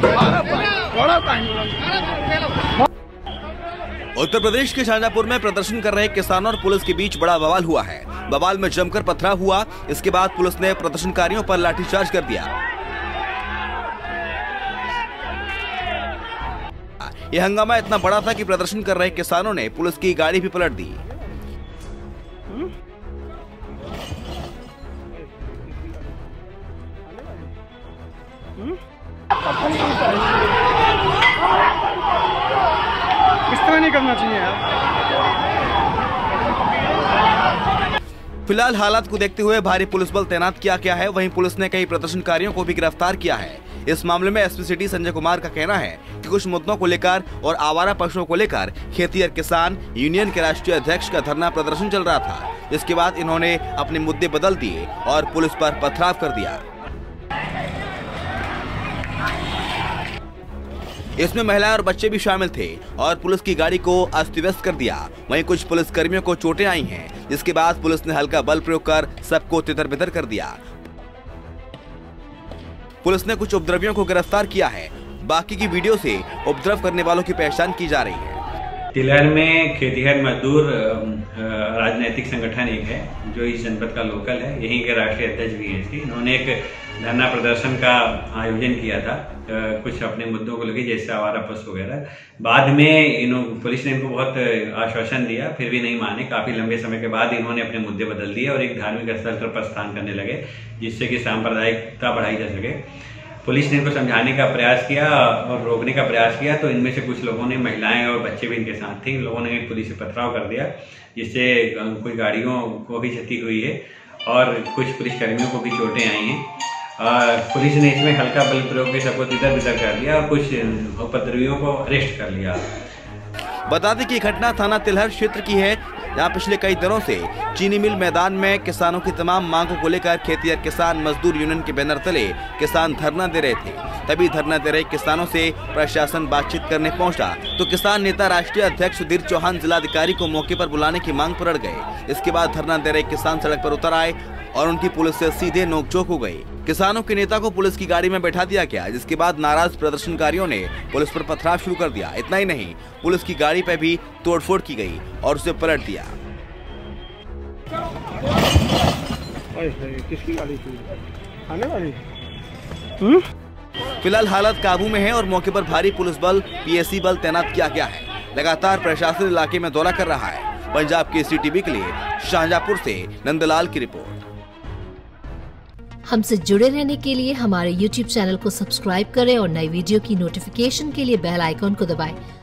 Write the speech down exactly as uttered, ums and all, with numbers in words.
उत्तर प्रदेश के शाहजहांपुर में प्रदर्शन कर रहे किसानों और पुलिस के बीच बड़ा बवाल हुआ है। बवाल में जमकर पथराव हुआ। इसके बाद पुलिस ने प्रदर्शनकारियों पर लाठीचार्ज कर दिया। यह हंगामा इतना बड़ा था कि प्रदर्शन कर रहे किसानों ने पुलिस की गाड़ी भी पलट दी। इस तरह नहीं करना चाहिए यार। फिलहाल हालात को देखते हुए भारी पुलिस बल तैनात किया गया है। वहीं पुलिस ने कई प्रदर्शनकारियों को भी गिरफ्तार किया है। इस मामले में एसपी सिटी संजय कुमार का कहना है कि कुछ मुद्दों को लेकर और आवारा पशुओं को लेकर खेती और किसान यूनियन के राष्ट्रीय अध्यक्ष का धरना प्रदर्शन चल रहा था। इसके बाद इन्होंने अपने मुद्दे बदल दिए और पुलिस पर पथराव कर दिया। इसमें महिलाएं और बच्चे भी शामिल थे और पुलिस की गाड़ी को अस्त व्यस्त कर दिया। वहीं कुछ पुलिस कर्मियों को चोटें आई हैं, जिसके बाद पुलिस ने हल्का बल प्रयोग कर सबको तितर-बितर कर दिया। पुलिस ने कुछ उपद्रवियों को गिरफ्तार किया है। बाकी की वीडियो से उपद्रव करने वालों की पहचान की जा रही है। तिलहर में खेतीहर मजदूर राजनीतिक संगठन एक है जो इस जनपद का लोकल है, यहीं के राष्ट्रीय अध्यक्ष भी हैं। इन्होंने एक धरना प्रदर्शन का आयोजन किया था कुछ अपने मुद्दों को लेकर, जैसे आवारा पशु वगैरह। बाद में इन्होंने पुलिस ने इनको बहुत आश्वासन दिया, फिर भी नहीं माने। काफी लंबे समय के बाद इन्होंने अपने मुद्दे बदल दिए और एक धार्मिक स्थल पर प्रस्थान करने लगे, जिससे कि सांप्रदायिकता बढ़ाई जा सके। पुलिस ने इनको समझाने का प्रयास किया और रोकने का प्रयास किया, तो इनमें से कुछ लोगों ने, महिलाएं और बच्चे भी इनके साथ थे, इन लोगों ने पुलिस से पथराव कर दिया, जिससे कुछ गाड़ियों को भी क्षति हुई है और कुछ पुलिसकर्मियों को भी चोटें आई हैं। पुलिस ने इसमें हल्का बल प्रयोग के सबको तितर बितर कर दिया और कुछ उपद्रवियों को अरेस्ट कर लिया। बता दें कि घटना थाना तिलहर क्षेत्र की है, जहां पिछले कई दिनों से चीनी मिल मैदान में किसानों की तमाम मांगों को लेकर खेती और किसान मजदूर यूनियन के बैनर तले किसान धरना दे रहे थे। तभी धरना दे रहे किसानों से प्रशासन बातचीत करने पहुंचा तो किसान नेता राष्ट्रीय अध्यक्ष सुधीर चौहान जिलाधिकारी को मौके पर बुलाने की मांग पर अड़ गए। इसके बाद धरना दे रहे किसान सड़क पर उतर आए और उनकी पुलिस से सीधे नोकझोंक हो गई। किसानों के नेता को पुलिस की गाड़ी में बैठा दिया गया, जिसके बाद नाराज प्रदर्शनकारियों ने पुलिस पर पथराव शुरू कर दिया। इतना ही नहीं, पुलिस की गाड़ी पर भी तोड़फोड़ की गई और उसे पलट दिया। किसकी गाड़ी थी? आने वाली? फिलहाल हालत काबू में है और मौके पर भारी पुलिस बल पीएसी बल तैनात किया गया है। लगातार प्रशासन इलाके में दौरा कर रहा है। पंजाब केसरी टीवी के लिए शाहजहांपुर से नंदलाल की रिपोर्ट। हमसे जुड़े रहने के लिए हमारे यूट्यूब चैनल को सब्सक्राइब करें और नई वीडियो की नोटिफिकेशन के लिए बेल आइकॉन को दबाएं।